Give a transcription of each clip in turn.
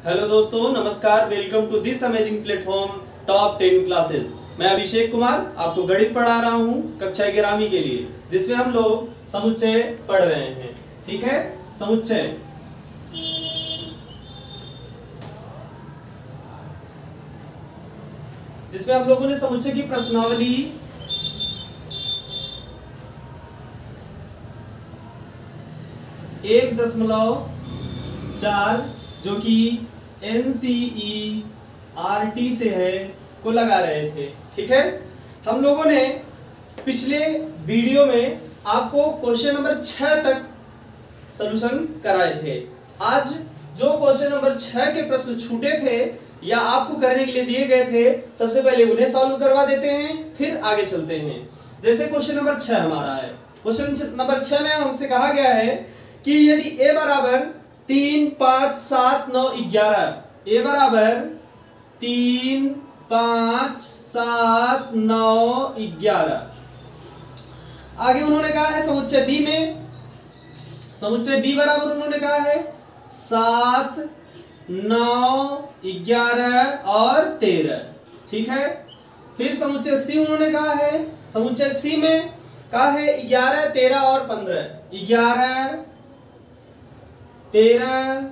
Hello दोस्तों, नमस्कार। Welcome to this amazing platform top 10 classes. मैं अभिषेक कुमार आपको गणित पढ़ा रहा हूं कक्षा 11वीं के लिए, जिसमें हम लोग समुच्चय पढ़ रहे हैं। ठीक है, समुच्चय। जिसमें हम लोगों ने समुच्चय की प्रश्नावली 1.4 जो कि NCERT से है को लगा रहे थे। ठीक है, हम लोगों ने पिछले वीडियो में आपको क्वेश्चन नंबर 6 तक सॉल्यूशन कराए थे। आज जो क्वेश्चन नंबर 6 के प्रश्न छूटे थे या आपको करने के लिए दिए गए थे, सबसे पहले उन्हें सॉल्व करवा देते हैं, फिर आगे चलते हैं। जैसे क्वेश्चन नंबर 6 हमारा है। क्वेश्चन नंबर 6 में हमसे कहा गया है कि यदि a बराबर 3, 5, 7, 9, 11, a बराबर 3, 5, 7, 9, 11। आगे उन्होंने कहा है समुच्चय b में, समुच्चय b बराबर उन्होंने कहा है 7, 9, 11 और 13। ठीक है, फिर समुच्चय c उन्होंने कहा है, समुच्चय c में कहा है 11, 13 और 15। 11, 13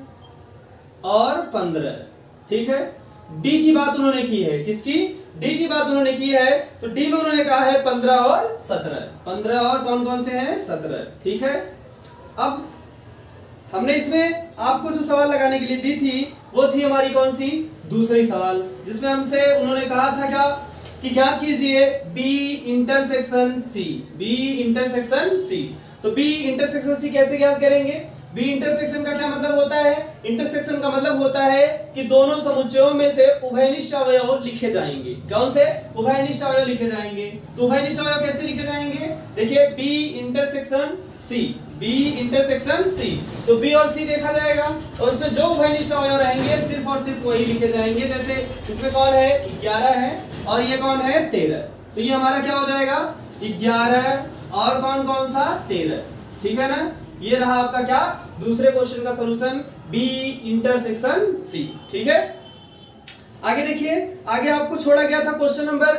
और 15। ठीक है, डी की बात उन्होंने की है। किसकी? डी की बात उन्होंने की है। तो डी में उन्होंने कहा है 15 और 17। 15 और कौन कौन से हैं? 17। ठीक है, अब हमने इसमें आपको जो सवाल लगाने के लिए दी थी वो थी हमारी कौन सी? दूसरी सवाल, जिसमें हमसे उन्होंने कहा था क्या कि ज्ञात कीजिए B intersection C. B intersection C. तो बी इंटरसेक्शन सी कैसे ज्ञात करेंगे? बी इंटरसेक्शन का क्या मतलब होता है? इंटरसेक्शन का मतलब होता है कि दोनों समुच्चयों में से उभयनिष्ठ अवयव लिखे जाएंगे। कौन से? उभयनिष्ठ अवयव लिखे जाएंगे। तो उभयनिष्ठ अवयव कैसे लिखे जाएंगे? देखिए, B intersection C, B intersection C. तो बी और सी देखा जाएगा और उसमें जो उभयनिष्ठ अवयव रहेंगे सिर्फ और सिर्फ वही लिखे जाएंगे। जैसे इसमें कौन है? 11 है और ये कौन है? 13। तो ये हमारा क्या हो जाएगा? 11 और कौन कौन सा? 13। ठीक है ना? ये रहा आपका क्या? दूसरे क्वेश्चन का सॉल्यूशन, बी इंटरसेक्शन सी। ठीक है, आगे देखिए, आगे आपको छोड़ा गया था क्वेश्चन नंबर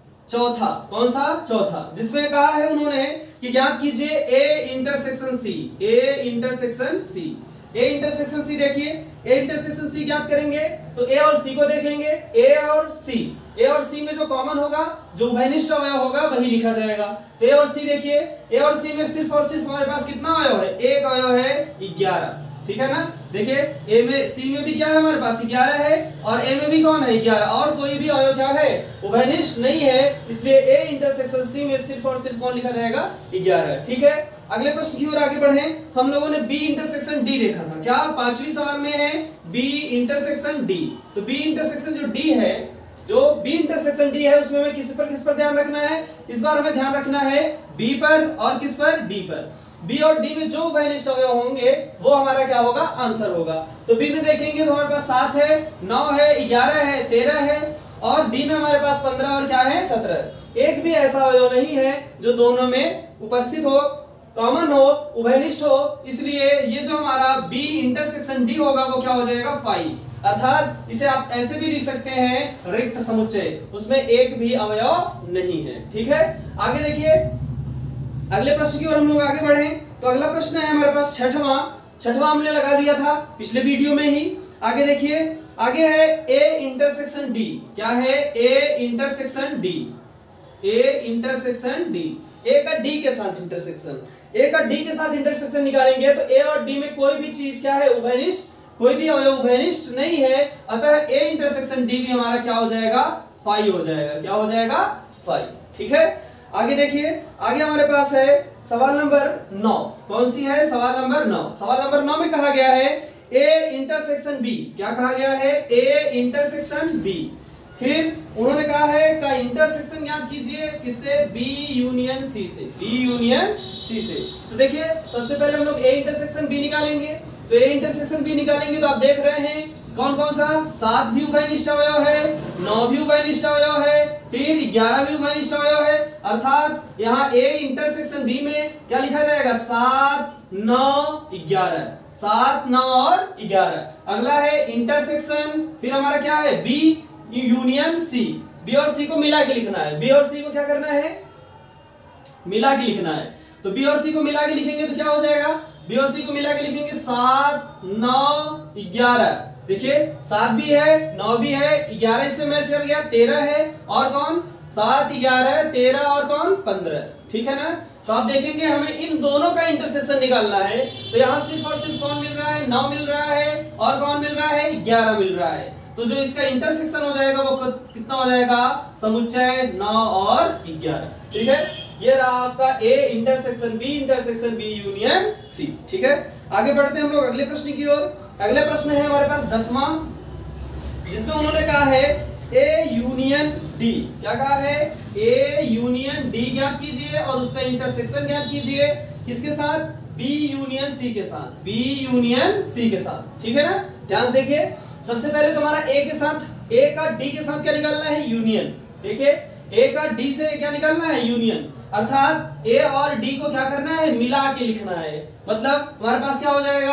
4। कौन सा? 4, जिसमें कहा है उन्होंने कि ज्ञात कीजिए A intersection C. A intersection C. A intersection C देखिए, ए इंटरसेक्शन सी ज्ञात करेंगे तो ए और सी को देखेंगे। ए और सी, ए और सी में जो कॉमन होगा, जो उभयनिष्ठ अवयव होगा वही लिखा जाएगा। तो ए और सी देखिए, ए और सी में सिर्फ और सिर्फ हमारे पास कितना अवयव है? एक अवयव है 11। ठीक है ना? देखिए, ए में सी में भी क्या है? हमारे पास 11 है और ए में भी कौन है? 11। और कोई भी अवयव क्या है? उभयनिष्ठ नहीं है, इसलिए ए इंटरसेक्शन सी में सिर्फ और सिर्फ कौन लिखा जाएगा? 11। ठीक है, अगले प्रश्न की ओर आगे बढ़े। हम लोगों ने बी इंटरसेक्शन डी देखा था। क्या? 5वीं सवाल में है बी इंटरसेक्शन डी। तो बी इंटरसेक्शन जो डी है, जो बी इंटरसेक्शन डी है, उसमें हमें किस पर ध्यान रखना है? इस बार हमें ध्यान रखना है बी पर और किस पर? डी पर। बी और डी में जो उभयनिष्ठ अवयव होंगे वो हमारा क्या होगा? आंसर होगा। तो बी में देखेंगे तो हमारे पास 7 है, 9 है, 11 है, 13 है और डी में हमारे पास 15 और क्या है? 17। एक भी ऐसा अवयव नहीं है जो दोनों में उपस्थित हो, कॉमन हो, उभयनिष्ठ हो। इसलिए ये जो हमारा बी इंटरसेक्शन डी होगा वो क्या हो जाएगा? 5। अर्थात इसे आप ऐसे भी लिख सकते हैं रिक्त समुच्चय, उसमें एक भी अवयव नहीं है। ठीक है, आगे देखिए, अगले प्रश्न की ओर हम लोग आगे बढ़े। तो अगला प्रश्न है हमारे पास 6वां हमने लगा दिया था पिछले वीडियो में ही। आगे देखिए, आगे है ए इंटरसेक्शन डी। क्या है? A intersection D. A intersection D, A का डी के साथ इंटरसेक्शन। ए का डी के साथ इंटरसेक्शन निकालेंगे तो ए और डी में कोई भी चीज क्या है? उभयनिष्ठ, कोई भी अवयव उभयनिष्ठ नहीं है। अतः ए इंटरसेक्शन डी भी हमारा क्या हो जाएगा? 5 हो जाएगा। क्या हो जाएगा? 5। ठीक है, आगे देखिए, आगे हमारे पास है सवाल नंबर 9। कौन सी है? सवाल नंबर 9। सवाल नंबर 9 में कहा गया है ए इंटरसेक्शन बी। क्या कहा गया है? A intersection B. फिर उन्होंने कहा है का इंटरसेक्शन ज्ञात कीजिए। किससे? बी यूनियन सी से। बी यूनियन सी से। तो देखिए, सबसे पहले हम लोग ए इंटरसेक्शन बी निकालेंगे। तो ए इंटरसेक्शन बी निकालेंगे तो आप देख रहे हैं कौन कौन सा? 7 भी उभयनिष्ठ अवयव है, 9 भी उभयनिष्ठ अवयव है, फिर 11 भी उभयनिष्ठ अवयव है। अर्थात यहाँ ए इंटरसेक्शन बी में क्या लिखा जाएगा? 7, 9, 11। 7, 9 और 11। अगला है इंटरसेक्शन, फिर हमारा क्या है बी यूनियन सी। बी और सी को मिला के लिखना है, बी और सी को क्या करना है मिला के लिखना है। तो बी और सी को मिला के लिखेंगे तो क्या हो जाएगा, बी और सी को मिला के लिखेंगे 7, 9, 11। देखिए 7 भी है, 9 भी है, 11 इससे मैच कर गया, 13 है और कौन 7, 11, 13 और कौन 15। ठीक है ना। तो आप देखेंगे हमें इन दोनों का इंटरसेक्शन निकालना है। तो यहाँ सिर्फ और सिर्फ कौन मिल रहा है 9 मिल रहा है और कौन मिल रहा है 11 मिल रहा है। तो जो इसका इंटरसेक्शन हो जाएगा वो कितना हो जाएगा, समुच्चय 9 और 11। ठीक है, ये रहा आपका A intersection B union C. ठीक है, आगे बढ़ते हैं हम लोग अगले प्रश्न की ओर। अगला प्रश्न है हमारे पास 10वां, जिसमें उन्होंने कहा है ए यूनियन डी। क्या कहा है, ए यूनियन डी ज्ञात कीजिए और उसका इंटरसेक्शन ज्ञात कीजिए किसके साथ, बी यूनियन सी के साथ, बी यूनियन सी के साथ। ठीक है ना, ध्यान से देखिए। सबसे पहले तुम्हारा ए के साथ, ए का डी के साथ क्या निकालना है, यूनियन। देखिए ए का डी से क्या निकालना है, यूनियन। अर्थात ए और डी को क्या करना है, मिला के लिखना है। मतलब हमारे पास क्या हो जाएगा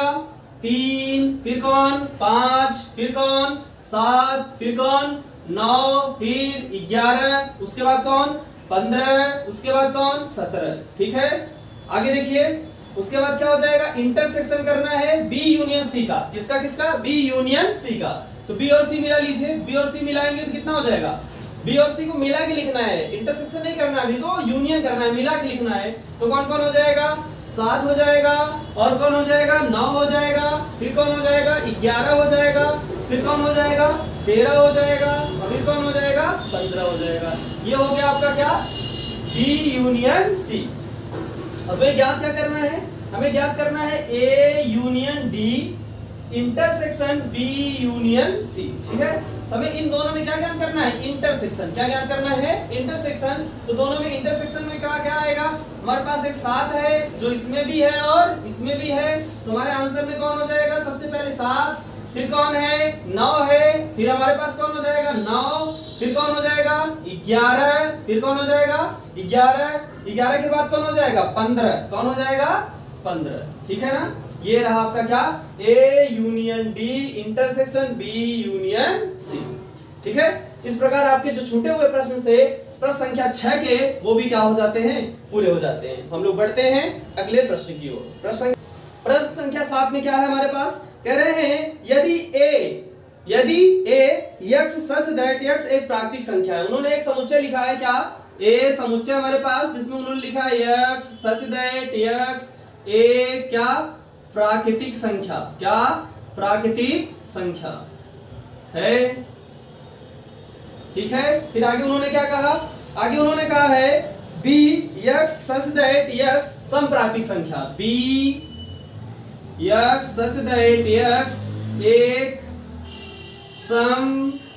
3, फिर कौन 5, फिर कौन 7, फिर कौन 9, फिर 11, उसके बाद कौन 15, उसके बाद कौन 17। ठीक है, आगे देखिए उसके बाद क्या हो जाएगा, इंटरसेक्शन करना है बी यूनियन सी का। किसका किसका, बी यूनियन सी का। तो बी और सी मिला लीजिए, बी और सी मिलाएंगे तो कितना हो जाएगा, बी और सी को मिला के लिखना है, इंटरसेक्शन नहीं करना अभी, तो यूनियन करना है, मिला के लिखना है। तो कौन कौन हो जाएगा, 7 हो जाएगा और कौन हो जाएगा 9 हो जाएगा, फिर कौन हो जाएगा 11 हो जाएगा, फिर कौन हो जाएगा 13 हो जाएगा, फिर कौन हो जाएगा 15 हो जाएगा। ये हो गया आपका क्या, बी यूनियन सी। अब ज्ञात क्या करना है, हमें ज्ञात करना है A union D intersection B union C. ठीक है, हमें इन दोनों में क्या ज्ञात करना है, इंटरसेक्शन। क्या ज्ञात करना है, इंटरसेक्शन। तो दोनों में इंटरसेक्शन में क्या क्या आएगा, हमारे पास एक 7 है जो इसमें भी है और इसमें भी है। तो हमारे आंसर में कौन हो जाएगा, सबसे पहले 7, फिर कौन है 9 है, फिर हमारे पास कौन हो जाएगा 9, फिर कौन हो जाएगा 11, फिर कौन हो जाएगा 11 के बाद कौन हो जाएगा 15, कौन हो जाएगा 15। ठीक है ना, ये रहा आपका क्या, A union D intersection B union C. ठीक है, इस प्रकार आपके जो छूटे हुए प्रश्न थे प्रश्न संख्या 6 के वो भी क्या हो जाते हैं, पूरे हो जाते हैं। हम लोग बढ़ते हैं अगले प्रश्न की ओर। प्रश्न संख्या 7 में क्या है हमारे पास, कह रहे हैं यदि A x such that x एक प्राकृतिक संख्या है। उन्होंने एक समुच्चय लिखा है, क्या ए समुच्चय हमारे पास, जिसमें उन्होंने लिखा है यक्स सच दैट यक्स एक क्या प्राकृतिक संख्या, क्या प्राकृतिक संख्या है। ठीक है, फिर आगे उन्होंने क्या कहा, आगे उन्होंने कहा है B x such that x सम प्राकृतिक संख्या, B x such that x एक सम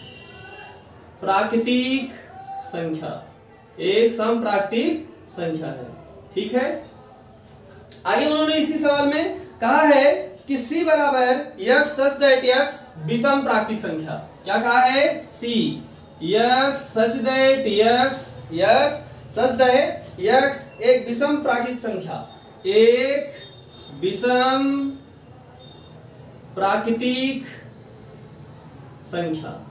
प्राकृतिक संख्या, एक सम प्राकृतिक संख्या है। ठीक है, आगे उन्होंने इसी सवाल में कहा है कि C बराबर यक्स सच दैट यक्स विषम प्राकृतिक संख्या। क्या कहा है, C x such that x such that x एक विषम प्राकृतिक संख्या, एक विषम प्राकृतिक संख्या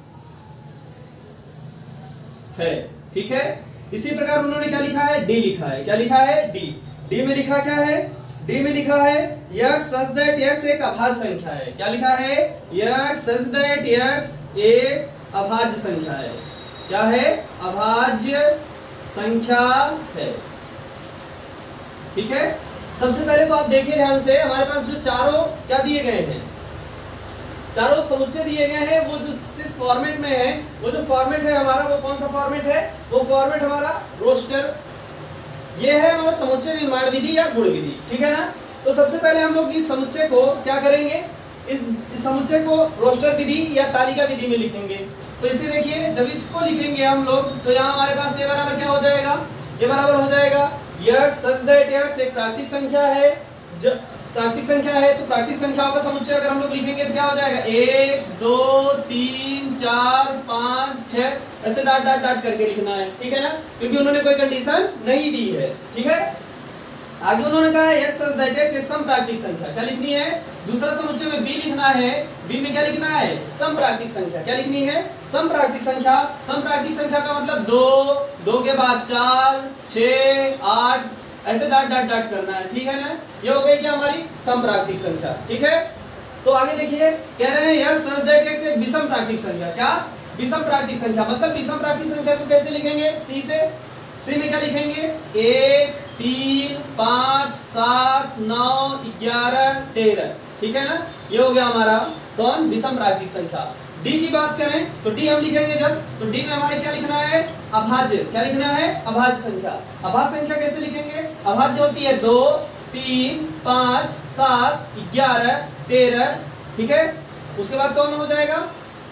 है। ठीक है, इसी प्रकार उन्होंने क्या लिखा है, डी लिखा है। क्या लिखा है, डी में लिखा क्या है, डी में लिखा है यक्स सच दैट यक्स एक अभाज्य संख्या है। क्या लिखा है, यक्स सच दैट यक्स एक अभाज्य संख्या है। क्या है, अभाज्य संख्या है। ठीक है, सबसे पहले तो आप देखिए ध्यान से, हमारे पास जो चारों क्या दिए गए हैं, चारों समुच्चय दिए गए हैं, वो जो इस फॉर्मेट में है, वो जो फॉर्मेट है हमारा, वो कौन सा फॉर्मेट है, वो फॉर्मेट हमारा रोस्टर। ये है हमारा समुच्चय निर्माण विधि या गुण विधि। ठीक है ना, तो सबसे पहले हम लोग इस समुच्चय को क्या करेंगे, इस समुच्चय को रोस्टर विधि या तालिका विधि में लिखेंगे। तो इसे देखिए, जब इसको लिखेंगे हम लोग तो यहाँ हमारे पास ये बराबर क्या हो जाएगा, ये बराबर हो जाएगा यक्स सच दैट यक्स एक प्राकृतिक संख्या है। जब प्राकृतिक संख्या है तो प्राकृतिक संख्याओं का समुच्चय अगर हम लोग लिखेंगे तो क्या हो जाएगा, 1 2 3 4 5 6 ऐसे डॉट डॉट डॉट करके लिखना है। ठीक है ना, क्योंकि उन्होंने कोई कंडीशन नहीं दी है। ठीक है, आगे उन्होंने कहा है x such that x एक समप्राकृतिक संख्या, क्या लिखनी है? दूसरा समुच्चय में b लिखना है, b में क्या लिखना है? समप्राकृतिक संख्या, क्या लिखनी है? समप्राकृतिक संख्या। समप्राकृतिक संख्या का मतलब 2, 2 के बाद 4, 6, 8 ऐसे डॉट डॉट डॉट करना है, ठीक है ना? ये हो गई क्या हमारी समप्राकृतिक संख्या, ठीक है? तो आगे देखिए कह रहे हैं x such that x एक विषम प्राकृतिक संख्या, क्या? विषम प्राकृतिक संख्या, मतलब विषम प्राकृतिक संख्या को कैसे लिखेंगे? c से। c में क्या लिखेंगे? 1 3 5 7 9 11 13, ठीक है ना? ये हो गया हमारा कौन? विषम प्राकृतिक संख्या। d की बात करें तो d हम लिखेंगे जब, तो d में हमारे क्या लिखना है? अभाज्य, क्या लिखना है? अभाज्य संख्या। अभाज्य संख्या कैसे लिखेंगे? अभाज्य होती है 2 3 5 7 11 13, ठीक है? उसके बाद कौन हो जाएगा?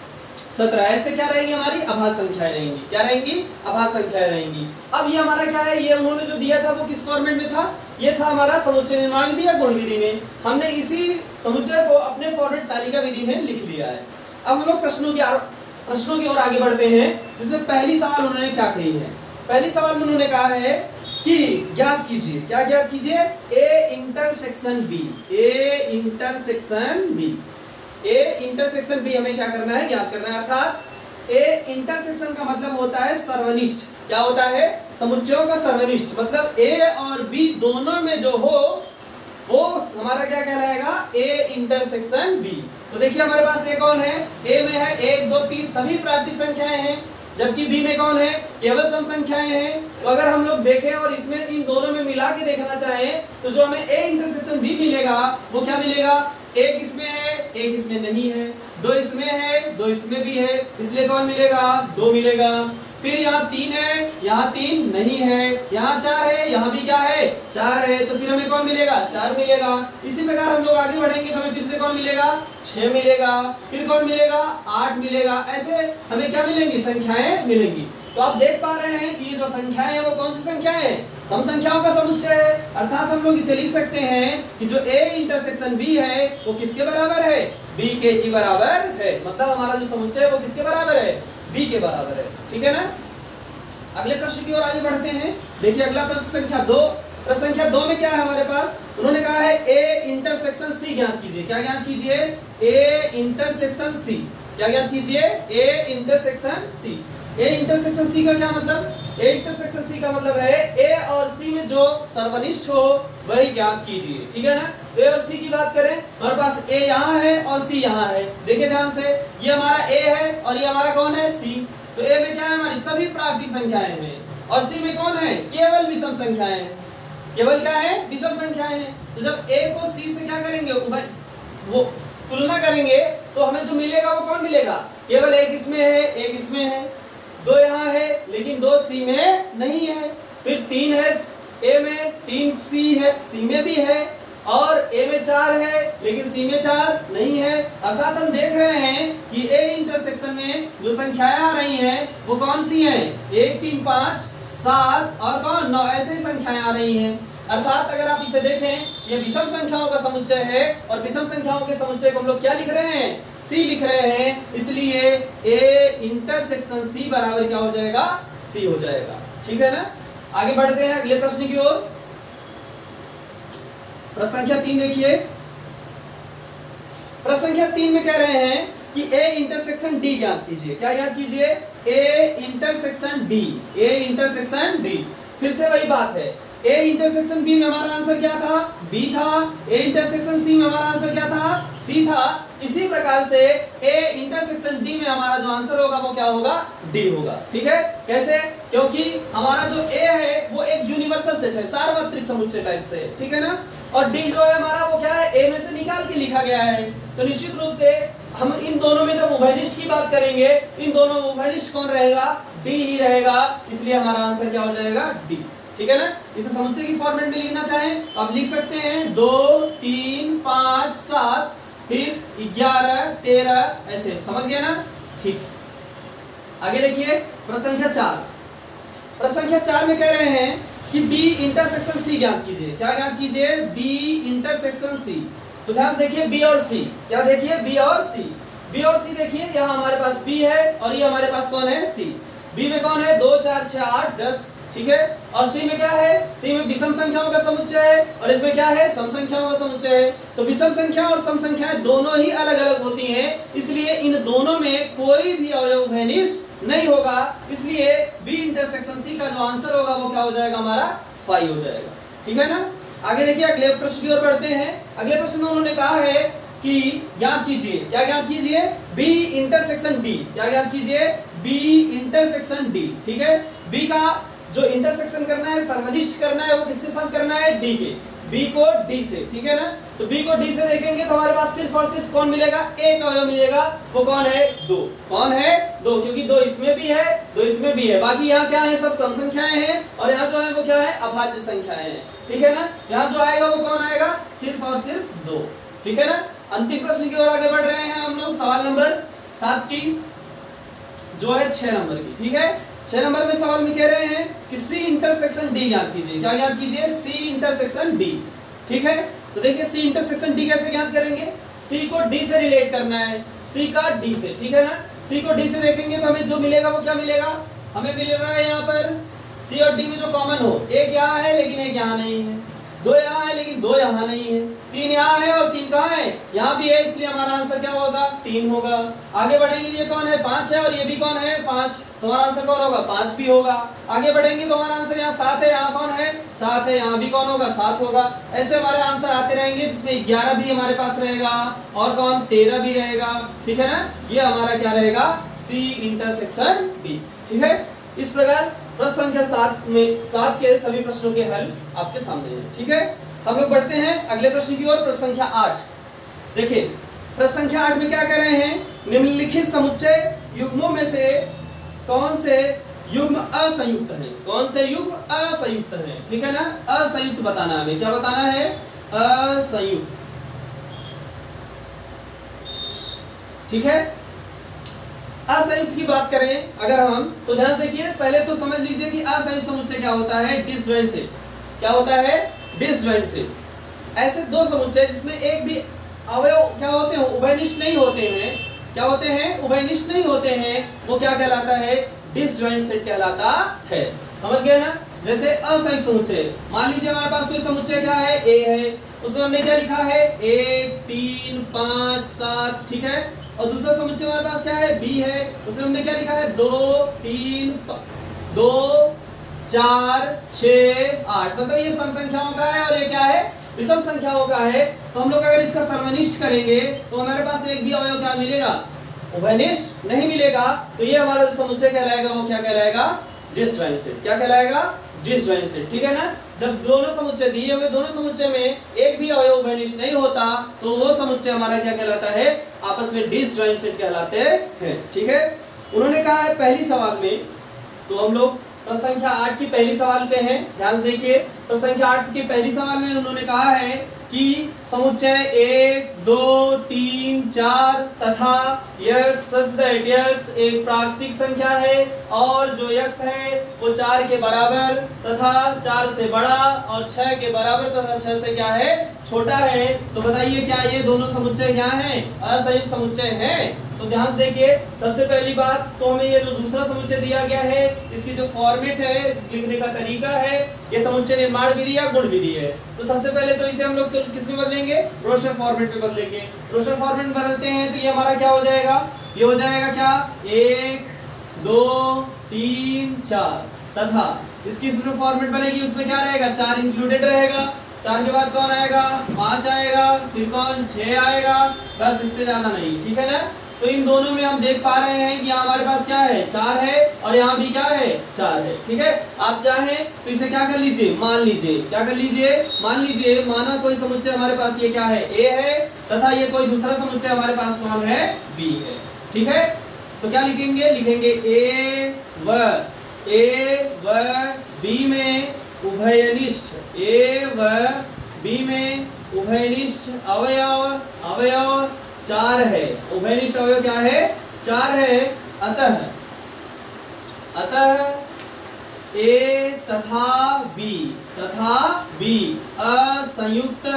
17। ऐसे क्या रहेंगी हमारी? अभाज्य संख्याएं रहेंगी। क्या रहेंगी? अभाज्य संख्याएं रहेंगी। अब ये हमारा क्या है? ये उन्होंने जो दिया था वो किस फॉर्मेट में था? ये था हमारा समुच्चय निर्माण विधि या गुण विधि में। हमने इसी समुच्चय को अपने फॉर्मेट तालिका विधि में लिख लिया है। अब हम लोग प्रश्नों की ओर आगे बढ़ते हैं, जिसमें पहली सवाल उन्होंने क्या कही है? पहली सवाल में उन्होंने कहा है कि ज्ञात कीजिए, क्या ज्ञात कीजिए? A intersection B, A intersection B, A intersection B हमें क्या करना है? ज्ञात करना है। अर्थात ए इंटरसेक्शन का मतलब होता है सर्वनिष्ठ। क्या होता है? समुच्चयों का सर्वनिष्ठ, मतलब ए और बी दोनों में जो हो वो हमारा क्या कहलाएगा? A intersection B. तो देखिए हमारे पास ए कौन है? ए में है 1 2 3 सभी प्राकृतिक संख्याएं हैं, जबकि बी में कौन है? केवल सम संख्याएं हैं। तो अगर हम लोग देखें और इसमें इन दोनों में मिला के देखना चाहें तो जो हमें ए इंटरसेक्शन बी मिलेगा वो क्या मिलेगा? एक इसमें है, एक इसमें नहीं है, 2 इसमें है, 2 इसमें भी है, इसलिए कौन मिलेगा? 2 मिलेगा। फिर यहाँ 3 है, यहाँ 3 नहीं है, यहाँ 4 है, यहाँ भी क्या है? 4 है, तो फिर हमें कौन मिलेगा? 4 मिलेगा। इसी प्रकार हम लोग आगे बढ़ेंगे तो हमें फिर से कौन मिलेगा? 6 मिलेगा, फिर कौन मिलेगा? 8 मिलेगा। ऐसे हमें क्या मिलेंगी? संख्याएं मिलेंगी। तो आप देख पा रहे हैं कि ये जो संख्याएं हैं वो कौन सी संख्याएं हैं? सम संख्याओं का समुच्चय है। अर्थात हम लोग इसे लिख सकते हैं कि जो a इंटरसेक्शन b है वो किसके बराबर है? b के ही बराबर है। मतलब हमारा जो समुच्चय है वो किसके बराबर है? b के बराबर है, ठीक है ना? अगले प्रश्न की ओर आगे बढ़ते हैं। देखिए अगला प्रश्न संख्या 2। प्रश्न संख्या 2 में क्या है हमारे पास? उन्होंने कहा है a इंटरसेक्शन c ज्ञात कीजिए। क्या ज्ञात कीजिए? a intersection c। क्या ज्ञात कीजिए? a intersection c। A intersection C का क्या मतलब? ए इंटरसेक्शन सी का मतलब है ए और सी में जो सर्वनिष्ठ हो वही ज्ञात कीजिए, ठीक है ना? तो ए और सी की बात करें, हमारे पास ए यहाँ है और सी यहाँ है। देखिए ध्यान से, ये हमारा ए है और ये हमारा कौन है? सी। तो ए में क्या है? हमारी सभी प्राकृतिक संख्याएं हैं, और सी में कौन है? केवल विषम संख्याएं हैं। केवल क्या है? विषम संख्याएं हैं। तो जब ए को सी से क्या करेंगे? वो तुलना करेंगे तो हमें जो मिलेगा वो कौन मिलेगा? केवल एक इसमें है, एक इसमें है, 2 यहाँ है लेकिन 2 सी में नहीं है, फिर 3 है ए में, 3 सी है, सी में भी है, और ए में 4 है लेकिन सी में 4 नहीं है। अर्थात हम देख रहे हैं कि ए इंटरसेक्शन में जो संख्याएं आ रही हैं वो कौन सी हैं? 1 3 5 7 और कौन? 9 ऐसे संख्याएं आ रही हैं। अर्थात अगर आप इसे देखें, ये विषम संख्याओं का समुच्चय है और विषम संख्याओं के समुच्चय को हम लोग क्या लिख रहे हैं? सी लिख रहे हैं। इसलिए ए इंटरसेक्शन सी बराबर क्या हो जाएगा? सी हो जाएगा, ठीक है ना? आगे बढ़ते हैं अगले प्रश्न की ओर। प्रश्न संख्या 3 देखिए। प्रश्न संख्या 3 में कह रहे हैं कि ए इंटरसेक्शन डी ज्ञात कीजिए। क्या ज्ञात कीजिए? A intersection D, A intersection D. फिर से वही बात है, ए इंटरसेक्शन बी में हमारा आंसर क्या था? बी था। ए इंटरसेक्शन सी में हमारा आंसर क्या था? सी था। इसी प्रकार से ए इंटरसेक्शन डी में हमारा जो आंसर होगा वो क्या होगा? डी होगा, ठीक है? कैसे? क्योंकि हमारा जो ए है वो एक यूनिवर्सल सेट है, सार्वत्रिक समुच्चय टाइप से, ठीक है ना? और डी जो है हमारा वो क्या है? ए में से निकाल के लिखा गया है। तो निश्चित रूप से हम इन दोनों में जब उभयनिष्ठ की बात करेंगे, इन दोनों में उभयनिष्ठ कौन रहेगा? डी ही रहेगा। इसलिए हमारा आंसर क्या हो जाएगा? डी, ठीक है ना? इसे समुच्चय की फॉर्मेट में लिखना चाहें आप लिख सकते हैं 2 3 5 7 फिर 11 13, ऐसे। समझ गए ना? ठीक। आगे देखिए प्रश्न संख्या 4। प्रश्न संख्या 4 में कह रहे हैं कि बी इंटरसेक्शन सी ज्ञात कीजिए। क्या ज्ञात कीजिए? B intersection C. तो ध्यान से देखिए बी और सी। क्या देखिए? बी और सी। बी और सी देखिए, यहाँ हमारे पास बी है और ये हमारे पास कौन है? सी। बी में कौन है? 2 4 6 8 10, ठीक है। और सी में क्या है, सी में विषम संख्याओं का समुच्चय है और इसमें क्या है, सम संख्याओं का समुच्चय है। तो विषम संख्या और सम संख्याएं दोनों ही अलग अलग होती हैं, इसलिए इन दोनों में कोई भी अवयव उभयनिष्ठ नहीं होगा, इसलिए बी इंटरसेक्शन सी का जो आंसर होगा वो क्या हो जाएगा, हमारा 5 हो जाएगा। ठीक है ना। आगे देखिए, अगले प्रश्न की ओर बढ़ते हैं। अगले प्रश्न में उन्होंने कहा है कि ज्ञात कीजिए, क्या ज्ञात कीजिए, बी इंटरसेक्शन डी, क्या ज्ञात कीजिए, बी इंटरसेक्शन डी। ठीक है, बी का जो इंटरसेक्शन करना है, सर्वनिष्ठ करना है, वो किसके साथ करना है, डी के, बी को डी से। ठीक है ना। तो बी को डी से देखेंगे तो हमारे पास सिर्फ और सिर्फ कौन मिलेगा, एक अवयव मिलेगा, वो कौन है, 2। कौन है, 2, क्योंकि 2 इसमें भी है, 2 इसमें भी है। बाकी यहाँ क्या है, सब सम संख्याएं हैं और यहाँ जो है वो क्या है, अभाज्य संख्याएं हैं। ठीक है ना। यहाँ जो आएगा वो कौन आएगा, सिर्फ और सिर्फ 2। ठीक है ना। अंतिम प्रश्न की ओर आगे बढ़ रहे हैं हम लोग, सवाल नंबर 7 की जो है 6 नंबर की। ठीक है, 6 नंबर में सवाल में कह रहे हैं कि सी इंटरसेक्शन डी ज्ञात कीजिए। क्या ज्ञात कीजिए, सी इंटरसेक्शन डी। ठीक है, तो देखिए सी इंटरसेक्शन डी कैसे ज्ञात करेंगे, सी को डी से रिलेट करना है, सी का डी से। ठीक है ना। सी को डी से देखेंगे तो हमें जो मिलेगा वो क्या मिलेगा, हमें मिल रहा है यहाँ पर सी और डी में जो कॉमन हो, एक यहाँ है लेकिन एक यहाँ नहीं है, 2 यहाँ है लेकिन 2 यहाँ नहीं है, 3 यहाँ है और 3 कहाँ है, यहाँ भी है, इसलिए हमारा आंसर क्या होगा, 3 होगा। आगे बढ़ेंगे, ये कौन है, 5 है और ये भी कौन है, 5, तो हमारा आंसर कौन होगा, 5 भी होगा। आगे बढ़ेंगे तो हमारा आंसर यहाँ 7 है, यहाँ कौन है, 7 है, यहाँ भी कौन होगा, 7 होगा। ऐसे हमारे आंसर आते रहेंगे, जिसमें 11 भी हमारे पास रहेगा और कौन, 13 भी रहेगा। ठीक है ना। ये हमारा क्या रहेगा, सी इंटरसेक्शन डी। ठीक है। इस प्रकार प्रश्न संख्या 7 के सभी प्रश्नों के हल आपके सामने हैं। ठीक है, हम लोग बढ़ते हैं अगले प्रश्न की ओर, प्रश्न संख्या 8। देखिए प्रश्न संख्या 8 में क्या कह रहे हैं, निम्नलिखित समुच्चय युग्मों में से कौन से युग्म असंयुक्त है, कौन से युग्म असंयुक्त है। ठीक है ना, असंयुक्त बताना है हमें, क्या बताना है, असंयुक्त। ठीक है, असंयुक्त की बात करें अगर हम, तो ध्यान देखिए, पहले तो समझ लीजिए कि असंयुक्त समुच्चय क्या होता है, डिसजॉइंट सेट। क्या होता है, डिसजॉइंट सेट। ऐसे 2 समुच्चय जिसमें एक भी अवयव क्या होते हैं, उभयनिष्ठ नहीं होते हैं, क्या होते हैं, उभयनिष्ठ नहीं होते हैं, वो क्या कहलाता है, डिसजॉइंट सेट कहलाता है। समझ गए ना। जैसे असंयुक्त समुच्चय, मान लीजिए हमारे पास कोई समुच्चय क्या है, ए है, उसमें हमने क्या लिखा है, 1 3 5 7। ठीक है। और दूसरा समुच्चय हमारे पास क्या है, बी है, उसमें हमने क्या लिखा है, 2 3 2 4 6 8। मतलब ये सम संख्याओं का है और ये क्या है, विषम संख्याओं का है। तो हम लोग अगर इसका सर्वनिष्ठ करेंगे तो हमारे पास एक भी अवयव क्या मिलेगा, उभयनिष्ठ नहीं मिलेगा। तो ये हमारा जो समुच्चय कहलाएगा वो क्या कहलाएगा, डिसजॉइंट सेट। क्या कहलाएगा, डिसजॉइंट सेट। ठीक है ना। जब दोनों समुच्चय दिए हुए, दोनों समुच्चय में एक भी अवयव उभयनिष्ठ नहीं होता तो वो समुच्चय हमारा क्या कहलाता है, आपस में डिसजॉइंट सेट कहलाते हैं। ठीक है। उन्होंने कहा है पहली सवाल में, तो हम लोग प्रश्न संख्या 8 की पहली सवाल पे हैं, ध्यान से देखिए। प्रश्न संख्या 8 की पहली सवाल में उन्होंने कहा है कि समुच्चय 1 2 3 4 तथा यक्स सच दैट यक्स एक प्राकृतिक संख्या है और जो यक्स है वो 4 के बराबर तथा 4 से बड़ा और 6 के बराबर तथा 6 से क्या है, छोटा है। तो बताइए क्या ये दोनों समुच्चय क्या हैं, असंयुक्त समुच्चय हैं। तो ध्यान से देखिए, सबसे पहली बात तो हमें ये जो दूसरा समुच्चय दिया गया है, इसकी जो फॉर्मेट है, लिखने का तरीका है, ये समुच्चय निर्माण विधि या गुण विधि है। तो सबसे पहले तो इसे हम लोग किस में बदलेंगे, रोस्टर फॉर्मेट में बदलेंगे। रोस्टर फॉर्मेट बदलते हैं तो ये हमारा क्या हो जाएगा, ये हो जाएगा क्या, 1 2 3 4 तथा इसकी जो फॉर्मेट बनेगी उसमें क्या रहेगा, 4 इंक्लूडेड रहेगा। 4 के बाद कौन आएगा, 5 आएगा, फिर कौन 6 आएगा, बस इससे ज्यादा नहीं। ठीक है ना। तो इन दोनों में हम देख पा रहे हैं कि यहाँ हमारे पास क्या है, 4 है और यहाँ भी क्या है, 4 है। ठीक है। आप चाहें तो इसे क्या कर लीजिए, मान लीजिए, क्या कर लीजिए, मान लीजिए, माना कोई समुच्चय हमारे पास ये क्या है, ए है तथा ये कोई दूसरा समुच्चय हमारे पास कौन है, बी है। ठीक है। तो क्या लिखेंगे, लिखेंगे ए व बी में उभयनिष्ठ, ए व बी में उभयनिष्ठ अवयव 4 है। उभयनिष्ठ अवयव क्या है, 4 है। अतः ए तथा बी असंयुक्त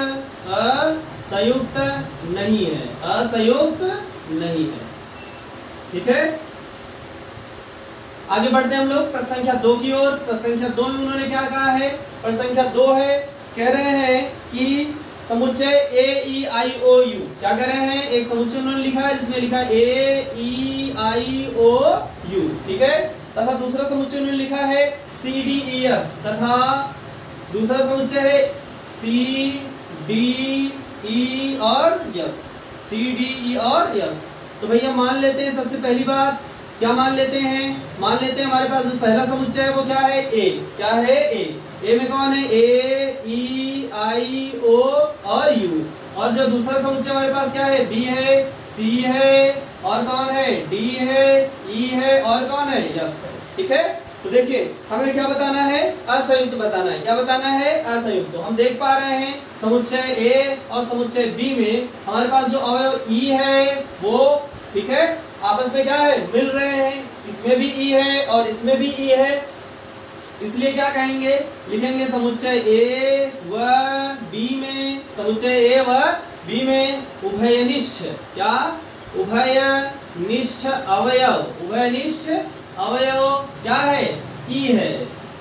नहीं है, असंयुक्त नहीं है। ठीक है। आगे बढ़ते हैं हम लोग प्रश्न संख्या 2 की ओर। प्रश्न संख्या 2 में उन्होंने क्या कहा है? प्रश्न संख्या 2 है, कह रहे हैं कि समुच्चय ए ई आई ओ यू, क्या कह रहे हैं? एक समुच्चय उन्होंने लिखा है जिसमें लिखा है ए ई आई ओ यू, ठीक है। तथा दूसरा समुच्चय उन्होंने लिखा है सी डी ई एफ, तथा दूसरा समुच्चय है सी डी ई और एफ, सी डी ई और एफ। तो भैया मान लेते हैं, सबसे पहली बात क्या मान लेते हैं? मान लेते हैं हमारे पास जो पहला समुच्चय है वो क्या है? ए। क्या है? ए में कौन है? ए ई आई ओ और यू। और जो दूसरा समुच्चय हमारे पास क्या है? बी है, सी है और कौन है? डी है, ई है और कौन है? एफ है, ठीक है। तो देखिए हमें क्या बताना है? असंयुक्त बताना है। क्या बताना है? असंयुक्त। तो हम देख पा रहे हैं समुच्चय ए और समुच्चय बी में हमारे पास जो अवयव ई है वो, ठीक है, आपस में क्या है? मिल रहे हैं। इसमें भी ई है और इसमें भी ई है, इसलिए क्या कहेंगे? लिखेंगे समुच्चय ए व बी में, समुच्चय ए व बी में उभयनिष्ठ, क्या? उभयनिष्ठ अवयव, उभयनिष्ठ अवयव क्या है? ई है।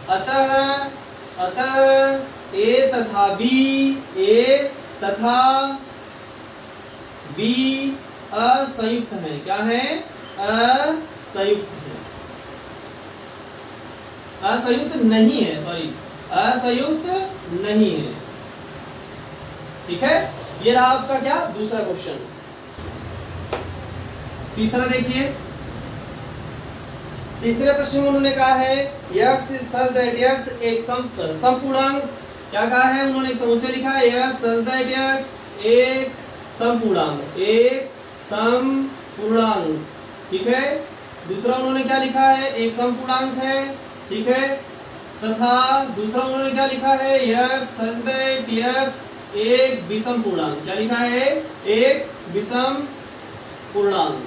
अतः ए तथा बी असंयुक्त है। क्या है? असंयुक्त है, असंयुक्त नहीं है, सॉरी, असंयुक्त नहीं है, ठीक है। ये रहा आपका क्या? दूसरा क्वेश्चन। तीसरा देखिए, तीसरे प्रश्न में उन्होंने कहा है x is such that x एक समपूर्णांक, क्या कहा है उन्होंने? एक समुच्चय लिखा है x such that x एक समपूर्णांक, एक समपूर्णांक, ठीक है। दूसरा उन्होंने क्या लिखा है? एक समपूर्णांक है, ठीक है। तथा दूसरा उन्होंने क्या लिखा है? x such that x एक विषम पूर्णांक, क्या लिखा है? एक विषम पूर्णांक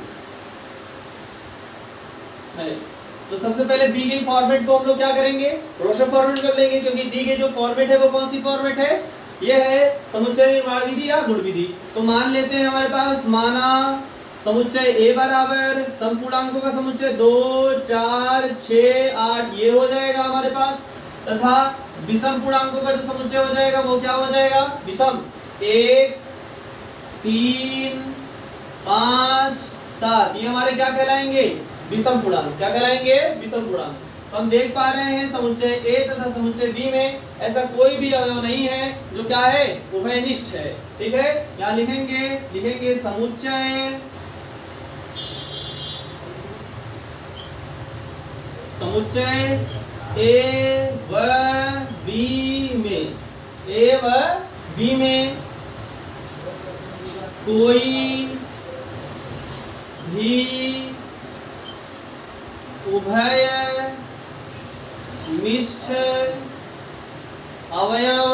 है। तो सबसे पहले दी गई फॉर्मेट को हम लोग क्या करेंगे? रोशन फॉर्मेट कर देंगे, क्योंकि दी गई जो फॉर्मेट है वो कौन सी फॉर्मेट है? ये है समुच्चय निर्माण विधि या गुण विधि। तो मान लेते हैं हमारे पास, माना समुच्चय ए बराबर समपूर्णांकों का समुच्चय 2 4 6 8 ये हो जाएगा हमारे पास, तथा विषम पूर्णांकों का जो समुच्चय हो जाएगा वो क्या हो जाएगा? विषम 1 3 5 7, ये हमारे क्या कहलाएंगे? विषम पूर्णांक। क्या कहलाएंगे? विषम पूर्णांक। हम देख पा रहे हैं समुच्चय ए तथा समुच्चय बी में ऐसा कोई भी अवयव नहीं है जो क्या है? उभयनिष्ठ है, ठीक है। यहाँ लिखेंगे समुच्चय ए व बी में कोई भी उभयनिष्ठ अवयव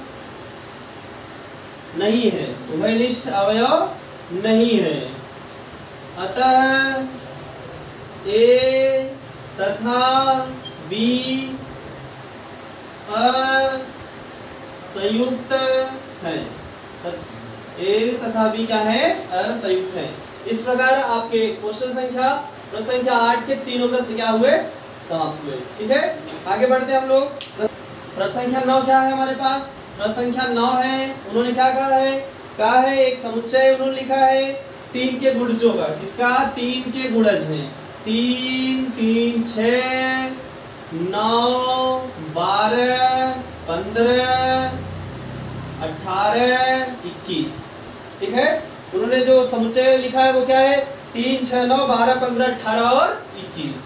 नहीं है, उभयनिष्ठ अवयव नहीं है। अतः ए तथा बी असंयुक्त है। ए तथा बी क्या है? असंयुक्त है। इस प्रकार आपके क्वेश्चन संख्या प्रश्न संख्या 8 के तीनों प्रश्न क्या हुए? समाप्त हुए, ठीक है। आगे बढ़ते हैं हम लोग। प्रश्न संख्या 9 क्या है हमारे पास? प्रश्न संख्या 9 है, उन्होंने क्या कहा है? कहा है एक समुच्चय उन्होंने लिखा है 3 के गुणजों का। किसका? 3 के गुणज हैं। 3 3 6 9 12 15 18 21, ठीक है। उन्होंने जो समुच्चय लिखा है वो क्या है? 3 6 9 12 15 18 और 21।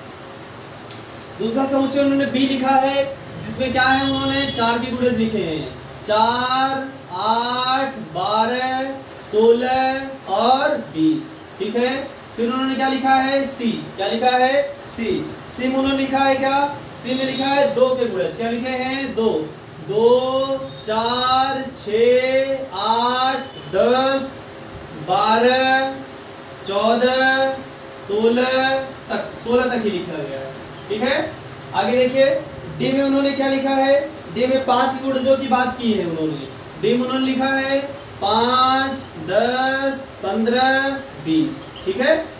दूसरा समुच्चय उन्होंने बी लिखा है जिसमें क्या है? उन्होंने 4 के गुणज लिखे हैं, 4 8 12 16 और 20, ठीक है। फिर उन्होंने क्या लिखा है? सी। क्या लिखा है? सी में उन्होंने लिखा है क्या? सी में लिखा है 2 के गुणज। क्या लिखे हैं? 2 4 6 8 10 12 14 16 तक ही लिखा गया है, ठीक है। आगे देखिए डी में उन्होंने क्या लिखा है? डी में 5 के गुणजों की बात की है उन्होंने। डी में उन्होंने लिखा है 5 10 15 20, ठीक है।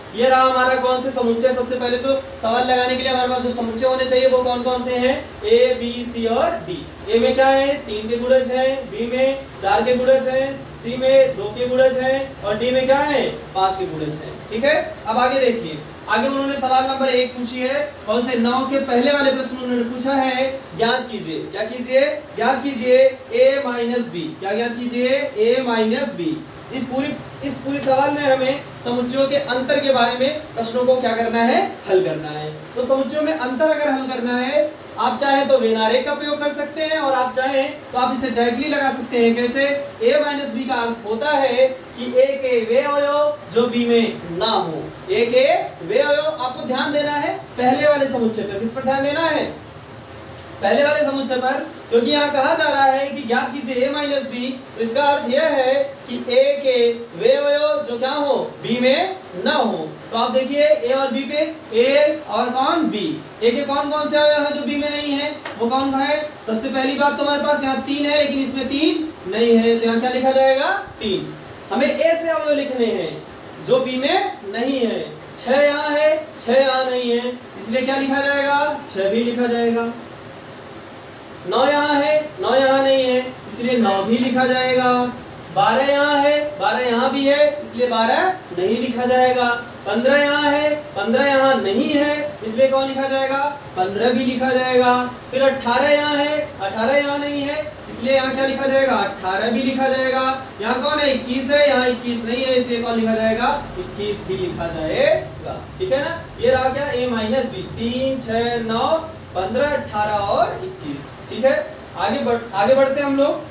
ये रहा हमारा कौन से समुच्चय। सबसे पहले तो सवाल लगाने के लिए हमारे पास जो समुच्चय होने चाहिए वो कौन कौन से हैं, ए बी सी और डी। ए में क्या है 3 के गुणज है, बी में 4 के गुणज है, सी में 2 के गुणज है और डी में क्या है 5 के गुणज है। ठीक है, अब आगे देखिए, आगे उन्होंने सवाल नंबर 1 पूछी है, कौन से 9 के पहले वाले प्रश्न उन्होंने पूछा है, ज्ञात कीजिए, क्या कीजिए, ज्ञात कीजिए a माइनस बी, क्या ज्ञात कीजिए a माइनस बी। इस पूरी सवाल में हमें समुच्चयों के अंतर के बारे में प्रश्नों को क्या करना है, हल करना है। तो समुच्चयों में अंतर अगर हल करना है, आप चाहें तो वेन आरेख का प्रयोग कर सकते हैं और आप चाहें तो आप इसे डायरेक्टली लगा सकते हैं। कैसे, a माइनस बी का अर्थ होता है कि a के वे अवयव जो b में ना हो। a के वे अवयव, आपको ध्यान देना है पहले वाले समुच्चय पर। किस पर ध्यान देना है, पहले वाले समुच्चय पर, क्योंकि यहाँ कहा जा रहा है कि ज्ञात कीजिए a माइनस बी। तो इसका अर्थ यह है कि a के वे अवयव जो क्या हो b में ना हो। तो आप देखिए a और b पे, a और कौन b, a के कौन कौन से अवयव हैं जो b में नहीं है, वो कौन है। सबसे पहली बात तो हमारे पास यहाँ 3 है, लेकिन इसमें 3 नहीं है, तो यहाँ क्या लिखा जाएगा 3। हमें a से अवयव लिखने हैं जो b में नहीं है। 6 यहाँ है, 6 यहाँ नहीं है, इसलिए क्या लिखा जाएगा 6 भी लिखा जाएगा। 9 यहाँ है, 9 यहाँ नहीं है, इसलिए 9 भी लिखा जाएगा। 12 यहाँ है, 12 यहाँ भी है, इसलिए 12 नहीं लिखा जाएगा। 15 यहाँ है, 15 यहाँ नहीं है, इसलिए कौन लिखा जाएगा 15 भी लिखा जाएगा। फिर 18 यहाँ है, 18 यहाँ नहीं है, इसलिए यहाँ क्या लिखा जाएगा 18 भी लिखा जाएगा। यहाँ कौन है 21 है, यहाँ 21 नहीं है, इसलिए कौन लिखा जाएगा 21 भी लिखा जाएगा। ठीक है ना, ये रहा क्या a माइनस बी। 3 6 9 15 18 और 21। ठीक है, आगे बढ़ते हैं हम लोग।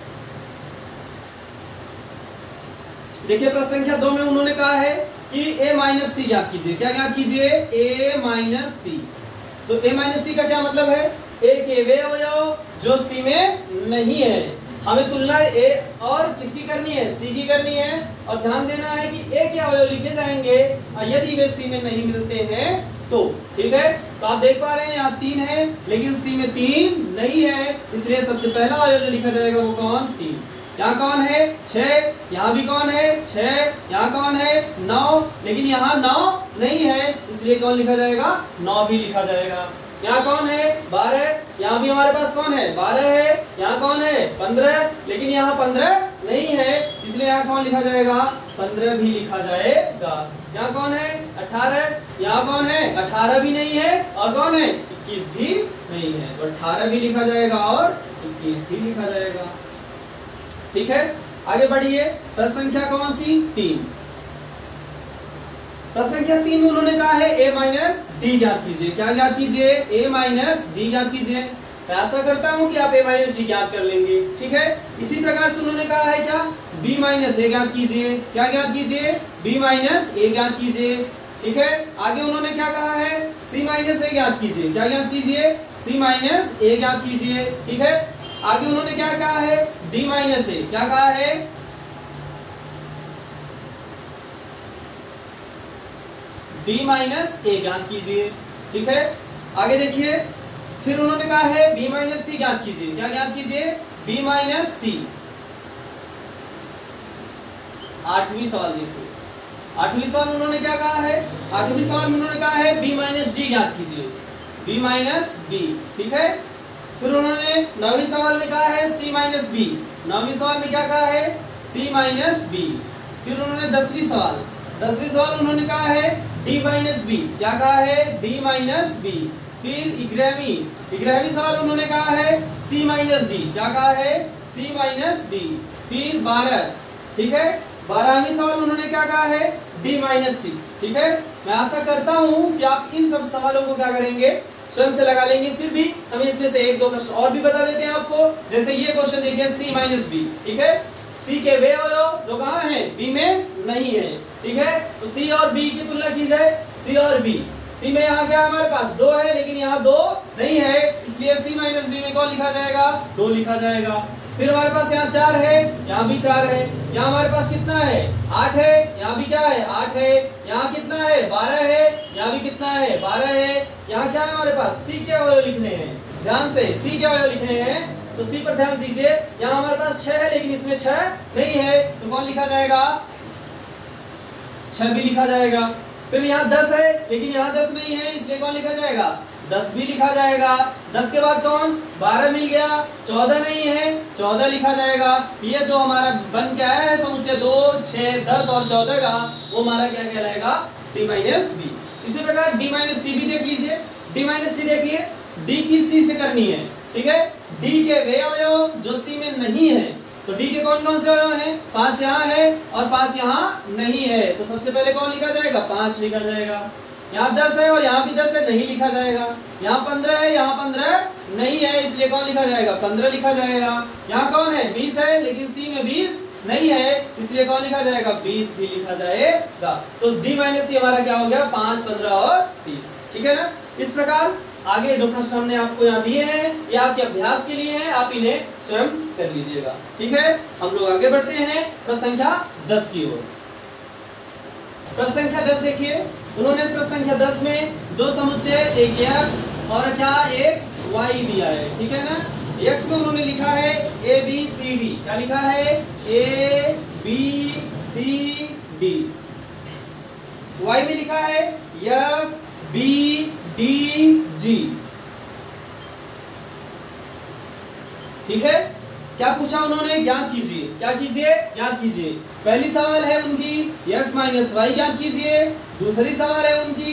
देखिए प्रश्न संख्या 2 में उन्होंने कहा है कि a माइनस सी ज्ञात कीजिए। क्या ज्ञात कीजिए, a माइनस सी। तो a माइनस सी का क्या मतलब है, a के वे अवयव जो c में नहीं है। हमें तुलना a और किसकी करनी है, c की करनी है। और ध्यान देना है कि a के अवयव लिखे जाएंगे यदि वे c में नहीं मिलते हैं तो। ठीक है, तो आप देख पा रहे हैं यहाँ 3 है, लेकिन c में 3 नहीं है, इसलिए सबसे पहला अवयव जो लिखा जाएगा वो कौन 3। यहाँ कौन है 6, यहाँ भी कौन है 6, यहाँ कौन है 9, लेकिन यहाँ 9 नहीं है, इसलिए कौन लिखा जाएगा 9 भी लिखा जाएगा। यहाँ कौन है 12, यहाँ भी हमारे पास कौन है 12 है, यहाँ कौन है 15, लेकिन यहाँ 15 नहीं है, इसलिए यहाँ कौन लिखा जाएगा 15 भी लिखा जाएगा। यहाँ कौन है 18, यहाँ कौन है 18 भी नहीं है, और कौन है 21 भी नहीं है, तो 18 भी लिखा जाएगा और 21 भी लिखा जाएगा। ठीक है, आगे बढ़िए। प्रश्न संख्या कौन सी 3। प्रश्न संख्या 3 में उन्होंने कहा है a माइनस डी ज्ञात कीजिए। क्या ज्ञात कीजिए, a माइनस डी ज्ञात कीजिए। मैं आशा करता हूं कि आप a माइनस डी ज्ञात कर लेंगे। ठीक है, इसी प्रकार से उन्होंने कहा है क्या b माइनस ए ज्ञात कीजिए। क्या ज्ञात कीजिए, b माइनस ए ज्ञात कीजिए। ठीक है, आगे उन्होंने क्या कहा है c माइनस ए ज्ञात कीजिए। क्या ज्ञात कीजिए, c माइनस ए ज्ञात कीजिए। ठीक है, आगे उन्होंने क्या कहा है d माइनस ए। क्या कहा है, d माइनस ए ज्ञात कीजिए। ठीक है, आगे देखिए, फिर उन्होंने कहा है b माइनस सी ज्ञात कीजिए। क्या ज्ञात कीजिए, b माइनस सी। 8वीं सवाल देखिए, 8वीं सवाल उन्होंने क्या कहा है, 8वीं सवाल में उन्होंने कहा है b माइनस डी ज्ञात कीजिए, b माइनस डी। ठीक है, फिर उन्होंने 9वीं सवाल में कहा है c माइनस बी। 9वीं सवाल में क्या कहा है c माइनस बी। फिर उन्होंने 10वीं सवाल उन्होंने कहा है d माइनस बी। क्या कहा है, d माइनस बी। फिर 11वीं सवाल उन्होंने कहा है c माइनस डी। क्या कहा है, c माइनस डी। फिर 12, ठीक है, 12वीं सवाल उन्होंने क्या कहा है, d माइनस सी। ठीक है, मैं आशा करता हूं कि आप इन सब सवालों को क्या करेंगे, स्वयं से लगा लेंगे। फिर भी हम इसमें से 1-2 प्रश्न और भी बता देते हैं आपको। जैसे ये क्वेश्चन देखिए c माइनस बी। ठीक है, c के वे अवयव जो कहाँ हैं, b में नहीं है। ठीक है, तो c और b की तुलना की जाए, c और b। c में यहाँ क्या हमारे पास 2 है, लेकिन यहाँ 2 नहीं है, इसलिए c माइनस बी में कौन लिखा जाएगा, 2 लिखा जाएगा। फिर हमारे पास यहाँ 4 है, यहाँ भी 4 है, यहाँ हमारे पास कितना है 8 है, यहाँ भी क्या है 8 है, यहाँ कितना है 12 है, यहाँ भी कितना है 12 है। यहाँ क्या है हमारे पास c के अवयव लिखने हैं, ध्यान से c के अवयव लिखने हैं, तो c पर ध्यान दीजिए। यहाँ हमारे पास 6 है, लेकिन इसमें 6 नहीं है, तो कौन लिखा जाएगा, 6 भी लिखा जाएगा। फिर यहाँ 10 है लेकिन यहाँ 10 नहीं है, इसलिए कौन लिखा जाएगा? 10 भी लिखा जाएगा। 10 के बाद कौन? 12 मिल गया। 14 नहीं है, 14 लिखा जाएगा। ये जो हमारा बन के आया है समुच्चय 2, 6, 10 और 14 का, वो हमारा क्या कहलाएगा? C minus B. इसी प्रकार D माइनस सी भी देख लीजिए। D माइनस सी देखिए, D की C से करनी है, ठीक है। D के वे अवयव जो C में नहीं है, तो D के कौन कौन से अवयव हैं? 5 यहाँ है और 5 यहाँ नहीं है, तो सबसे पहले कौन लिखा जाएगा? 5 लिखा जाएगा। यहाँ 10 है और यहाँ भी 10 है, नहीं लिखा जाएगा। यहाँ 15 है, यहाँ 15 नहीं है, इसलिए कौन लिखा जाएगा? 15 लिखा जाएगा। यहाँ कौन है? 20 है, लेकिन C में 20 नहीं है, इसलिए कौन लिखा जाएगा? 20 भी लिखा जाएगा। तो D माइनस सी हमारा क्या हो गया? 5, 15 और 20, ठीक है ना। इस प्रकार आगे जो प्रश्न हमने आपको यहाँ दिए हैं, ये आपके अभ्यास के लिए हैं, आप इन्हें स्वयं कर लीजिएगा, ठीक है। हम लोग आगे बढ़ते हैं प्रश्न संख्या 10 की ओर। प्रश्न संख्या 10 देखिए, उन्होंने प्रश्न संख्या 10 में दो समुच्चय, एक x और क्या एक y दिया है, ठीक है ना। x में उन्होंने लिखा है a b c d, क्या लिखा है? a b c d। y में लिखा है f b d g, ठीक है। क्या पूछा उन्होंने? ज्ञात कीजिए। क्या कीजिए? ज्ञात कीजिए। पहली सवाल है उनकी x माइनस वाई ज्ञात कीजिए। दूसरी सवाल है उनकी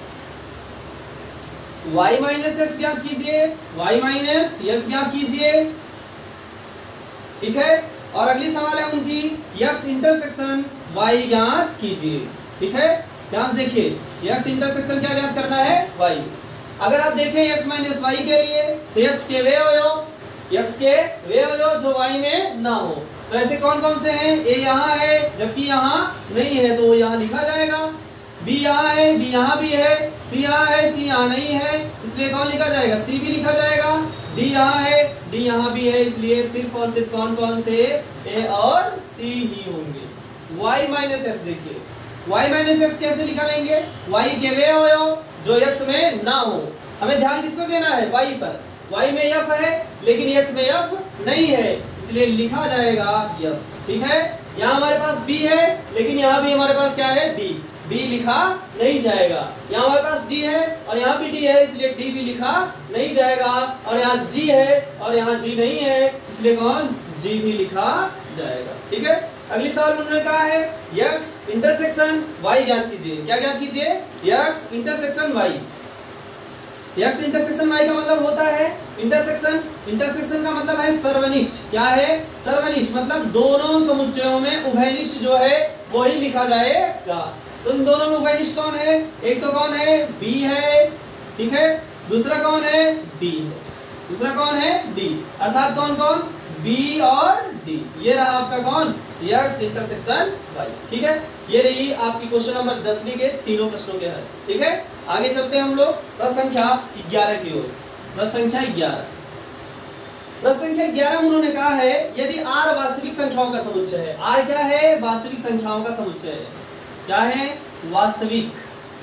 y माइनस एक्स ज्ञात कीजिए, y माइनस एक्स ज्ञात कीजिए, ठीक है। और अगली सवाल है उनकी x इंटरसेक्शन y ज्ञात कीजिए, ठीक है। ध्यान से देखिए, x इंटरसेक्शन क्या ज्ञात करना है? y। अगर आप देखें x माइनस वाई के लिए, तो x के वे अवयव जो y में ना हो, तो ऐसे कौन कौन से हैं? a यहाँ है जबकि यहाँ नहीं है, तो वो यहाँ लिखा जाएगा। b यहाँ है, b यहाँ भी है, c यहाँ है, c यहाँ नहीं है, इसलिए कौन लिखा जाएगा? c भी लिखा जाएगा। d यहाँ है, d यहाँ भी है, इसलिए सिर्फ और सिर्फ कौन कौन से? a और c ही होंगे। y माइनस एक्स देखिए, y माइनस एक्स कैसे निकालेंगे? y के वे अवयव जो x में ना हो। हमें ध्यान किस पर देना है? y पर। y में f है लेकिन x में f नहीं है, इसलिए लिखा जाएगा f, ठीक है। यहाँ हमारे पास b है लेकिन यहाँ भी हमारे पास क्या है? d। d लिखा नहीं जाएगा। यहाँ हमारे पास d है और यहाँ भी d है, इसलिए d भी लिखा नहीं जाएगा। और यहाँ g है और यहाँ g नहीं है, इसलिए कौन? g भी लिखा जाएगा, ठीक है। अगली सवाल उन्होंने कहा है x इंटरसेक्शन y ज्ञात कीजिए। क्या ज्ञात कीजिए? x intersection y। x intersection y का मतलब होता है इंटरसेक्शन का मतलब है सर्वनिष्ठ। क्या है? सर्वनिष्ठ, मतलब दोनों समुच्चयों में उभयनिष्ठ जो है वो ही लिखा जाएगा। तो इन दोनों में उभयनिष्ठ कौन है? एक तो कौन है? b है, ठीक है। दूसरा कौन है? d है। दूसरा कौन है? d, अर्थात कौन कौन? b और d। ये रहा आपका कौन? x इंटरसेक्शन y, ठीक है। ये रही आपकी क्वेश्चन नंबर 10वीं के तीनों प्रश्नों के हल, ठीक है। आगे चलते हैं हम लोग प्रश्न संख्या 11 की ओर। प्रश्न संख्या 11, प्रश्न संख्या 11 में उन्होंने कहा है यदि r वास्तविक संख्याओं का समुच्चय है। r क्या है? वास्तविक संख्याओं का समुच्चय है। क्या है? वास्तविक,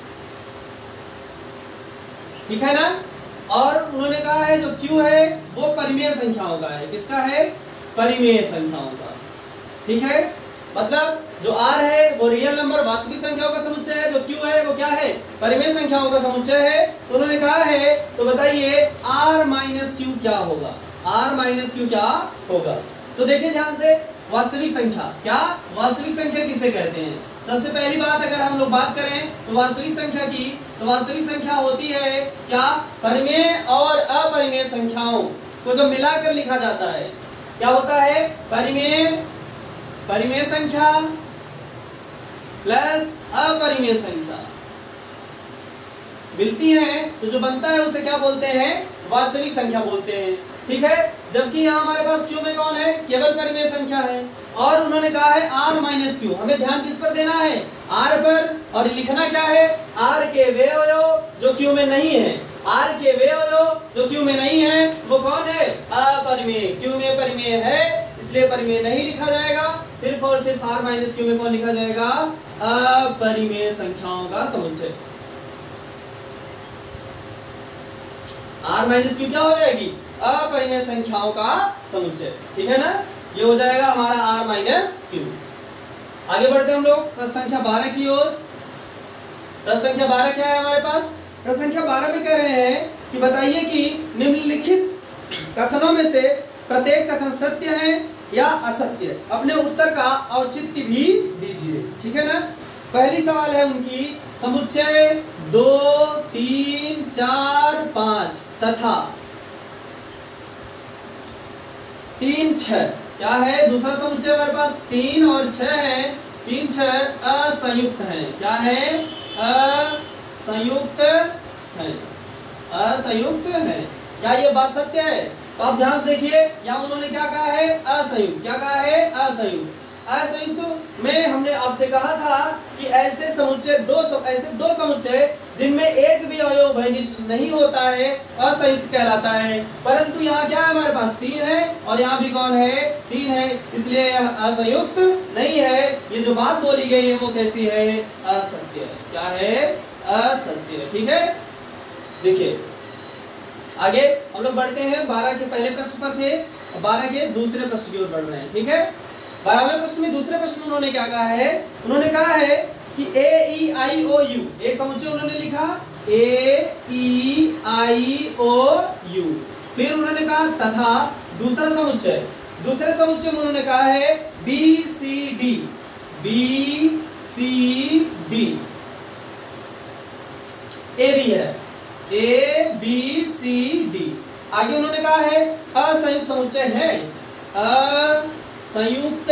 ठीक है ना। और उन्होंने कहा है जो q है वो परिमेय संख्याओं का है। किसका है? परिमेय संख्याओं का, ठीक है। मतलब जो r है वो रियल नंबर वास्तविक संख्याओं का समुच्चय है, जो q है वो क्या है? परिमेय संख्याओं का समुच्चय है। तो उन्होंने कहा है, तो बताइए r माइनस q क्या होगा? r माइनस q क्या होगा? तो देखिए ध्यान से, वास्तविक संख्या, क्या वास्तविक संख्या किसे कहते हैं? सबसे पहली बात अगर हम लोग बात करें तो वास्तविक संख्या की, तो वास्तविक संख्या होती है क्या? परिमेय और अपरिमेय संख्याओं को जब मिलाकर लिखा जाता है, क्या होता है? परिमेय संख्या प्लस अपरिमेय संख्या मिलती है, तो जो बनता है उसे क्या बोलते हैं? वास्तविक संख्या बोलते हैं, ठीक है। जबकि यहाँ हमारे पास q में कौन है? केवल परिमेय संख्या है। और उन्होंने कहा है r माइनस क्यू, हमें ध्यान किस पर देना है? r पर। और लिखना क्या है? r के वे अवयव जो q में नहीं है, r के वे अवयव जो q में नहीं है वो कौन है? अपरिमेय। q में परिमेय है इसलिए परिमेय नहीं लिखा जाएगा, सिर्फ और सिर्फ r माइनस क्यू में कौन लिखा जाएगा? अपरिमेय संख्याओं का समुच्चय। r माइनस क्यू क्या हो जाएगी? अपरिमेय संख्याओं का समुच्चय, ठीक है ना। ये हो जाएगा हमारा r माइनस क्यू। आगे बढ़ते हैं हम लोग प्रश्न संख्या 12 की ओर। प्रश्न संख्या 12 क्या है हमारे पास? प्रश्न संख्या 12 में कह रहे हैं कि बताइए कि निम्नलिखित कथनों में से प्रत्येक कथन सत्य है या असत्य, अपने उत्तर का औचित्य भी दीजिए। ठीक है ना। पहली सवाल है उनकी, समुच्चय 2 3 4 5 तथा 3 6 क्या है? दूसरा समुच्चय हमारे पास 3 और 6 है, 3 6 असंयुक्त है। क्या है? असंयुक्त है, असंयुक्त है। क्या ये बात सत्य है? तो आप ध्यान से देखिए, यहाँ उन्होंने क्या कहा है? असंयुक्त। क्या कहा है? असंयुक्त। असंयुक्त में हमने आपसे कहा था कि ऐसे दो समुच्चय जिनमें एक भी अवयव उभयनिष्ठ नहीं होता है असंयुक्त कहलाता है। परंतु यहाँ क्या है? हमारे पास 3 है और यहाँ भी कौन है? 3 है, इसलिए यह असंयुक्त नहीं है। ये जो बात बोली गई है वो कैसी है? असत्य है। क्या है? असत्य है। ठीक है। देखिए आगे हम लोग बढ़ते हैं। 12 के पहले प्रश्न पर थे, 12 के दूसरे प्रश्न की ओर बढ़ रहे हैं। ठीक है। 12वें प्रश्न में दूसरे प्रश्न में उन्होंने क्या कहा है? उन्होंने कहा है कि A-E-I-O-U, एक समुच्चय उन्होंने लिखा A-E-I-O-U। फिर उन्होंने कहा तथा दूसरे समुच्चय में उन्होंने कहा है B-C-D, B-C-D, A भी है, A-B-C-D। आगे उन्होंने कहा है असंयुक्त समुच्चय है, असंयुक्त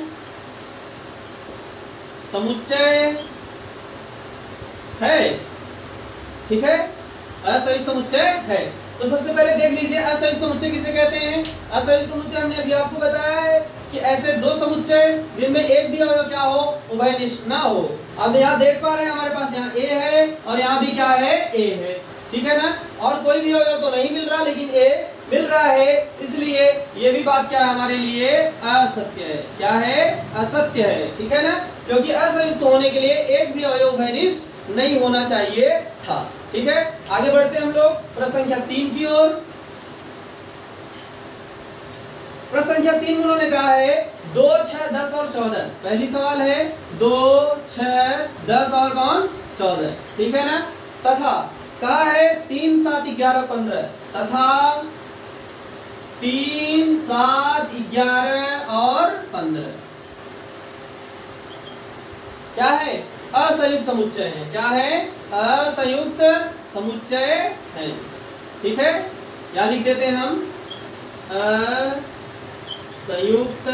समुच्चय है। ठीक है। असंयुक्त समुच्चय है। तो सबसे पहले देख लीजिए असंयुक्त समुच्चय किसे कहते हैं? असंयुक्त समुच्चय हमने अभी आपको बताया है कि ऐसे दो समुच्चय जिनमें एक भी अवयव क्या हो? उभयनिष्ठ ना हो। अब यहाँ देख पा रहे हैं हमारे पास यहाँ A है और यहाँ भी क्या है? A है। ठीक है ना। और कोई भी अवयव तो नहीं मिल रहा लेकिन A मिल रहा है, इसलिए ये भी बात क्या है हमारे लिए? असत्य है। क्या है? असत्य है। ठीक है ना। क्योंकि असंयुक्त होने के लिए एक भी अवयव उभयनिष्ठ नहीं होना चाहिए था। ठीक है। आगे बढ़ते हैं हम लोग प्रश्न संख्या 3 की ओर। प्रश्न संख्या 3 में उन्होंने कहा है 2 6 10 और 14। पहली सवाल है 2 6 10 और कौन? 14। ठीक है ना। तथा कहा है 3 7 11 15 तथा 3 7 11 और 15 क्या है? असंयुक्त समुच्चय है। क्या है? असंयुक्त समुच्चय है। ठीक है। या लिख देते हैं हम असंयुक्त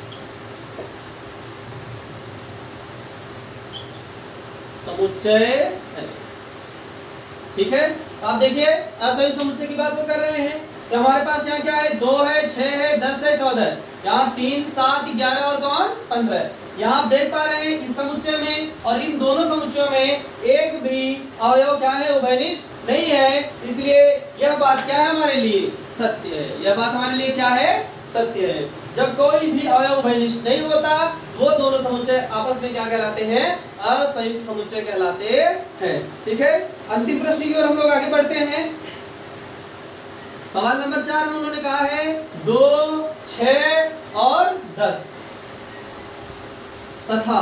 समुच्चय है। ठीक है। आप देखिए असंयुक्त समुच्चय की बात वो कर रहे हैं तो हमारे पास यहाँ क्या है? 2 है, 6 है, 10 है, 14। यहाँ 3 7 11 और कौन? 15। यहाँ आप देख पा रहे हैं इस समुच्चय में और इन दोनों समुच्चयों में एक भी अवयव क्या है? उभयनिष्ठ नहीं है, इसलिए यह बात क्या है हमारे लिए? सत्य है। यह बात हमारे लिए क्या है? सत्य है। जब कोई भी अवयव उभयनिष्ठ नहीं होता वो दोनों समुच्चय आपस में क्या कहलाते हैं? असंयुक्त समुच्चय कहलाते हैं। ठीक है। अंतिम प्रश्न की ओर हम लोग आगे बढ़ते हैं। सवाल नंबर 4 में उन्होंने कहा है 2 6 और 10 तथा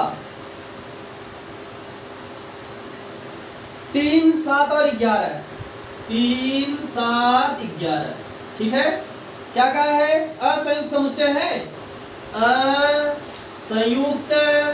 3 7 और 11। 3 7 11। ठीक है। क्या कहा है? असंयुक्त समुच्चय है। असंयुक्त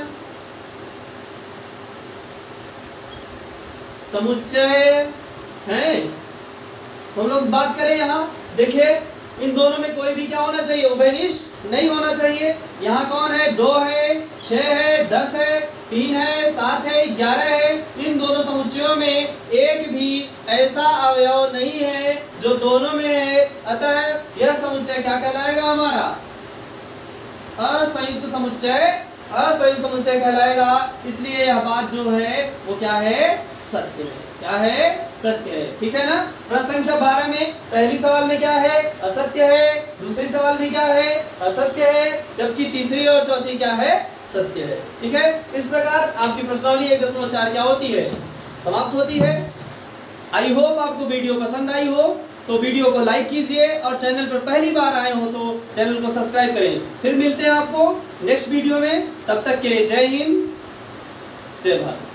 समुच्चय है। तो हम लोग बात करें यहाँ देखिए इन दोनों में कोई भी क्या होना चाहिए? उभयनिष्ठ नहीं होना चाहिए। यहाँ कौन है? 2 है, 6 है, 10 है, 3 है, 7 है, 11 है। इन दोनों समुच्चयों में एक भी ऐसा अवयव नहीं है जो दोनों में है, अतः यह समुच्चय क्या कहलाएगा? हमारा असंयुक्त समुच्चय, असंयुक्त समुच्चय कहलाएगा। इसलिए यह बात जो है वो क्या है? सत्य है। क्या है? सत्य है। ठीक है ना। प्रश्न संख्या 12 में पहली सवाल में क्या है? असत्य है। दूसरी सवाल में क्या है? असत्य है। जबकि तीसरी और चौथी क्या है? सत्य है। ठीक है। इस प्रकार आपकी प्रश्नावली 1.4 क्या होती है? समाप्त होती है। आई होप आपको वीडियो पसंद आई हो तो वीडियो को लाइक कीजिए और चैनल पर पहली बार आए हो तो चैनल को सब्सक्राइब करें। फिर मिलते हैं आपको नेक्स्ट वीडियो में। तब तक के लिए जय हिंद, जय भारत।